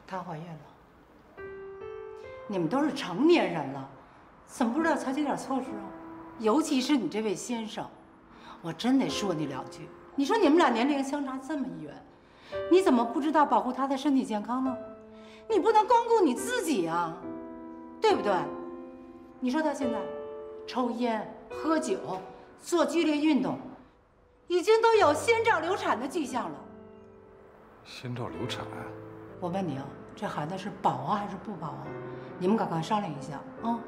她怀孕了。你们都是成年人了，怎么不知道采取点措施啊？尤其是你这位先生，我真得说你两句。你说你们俩年龄相差这么远，你怎么不知道保护他的身体健康呢？你不能光顾你自己啊，对不对？你说他现在抽烟、喝酒、做剧烈运动，已经都有先兆流产的迹象了。 先兆流产？ 我问你啊，这孩子是保啊还是不保啊？你们赶快商量一下啊！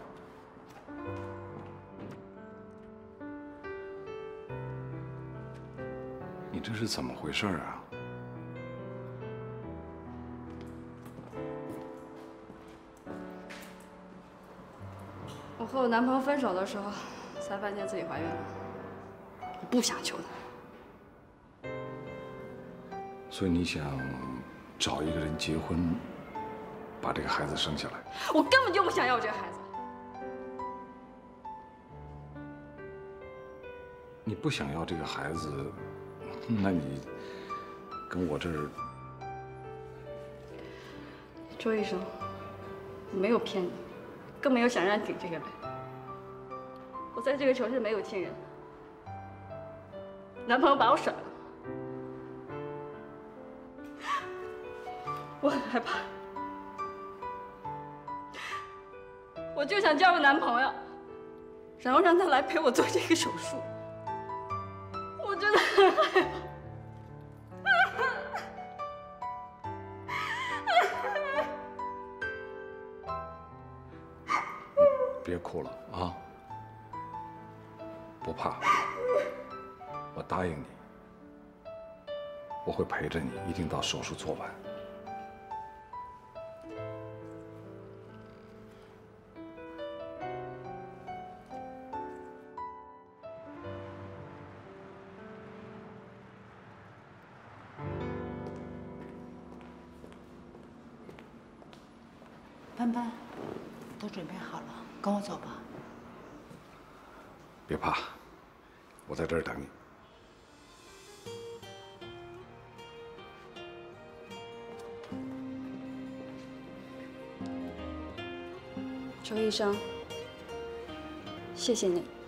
你这是怎么回事啊？ 我和我男朋友分手的时候，才发现自己怀孕了。我不想求他。 所以你想找一个人结婚，把这个孩子生下来？ 我根本就不想要这个孩子。 你不想要这个孩子，那你跟我这儿…… 周医生，我没有骗你，更没有想让你顶这个来。我在这个城市没有亲人，男朋友把我甩了，我很害怕，我就想交个男朋友，然后让他来陪我做这个手术。我真的很害怕。 别哭了啊！不怕，我答应你，我会陪着你，一定到手术做完。 班班，都准备好了，跟我走吧。 别怕，我在这儿等你。 周医生，谢谢你。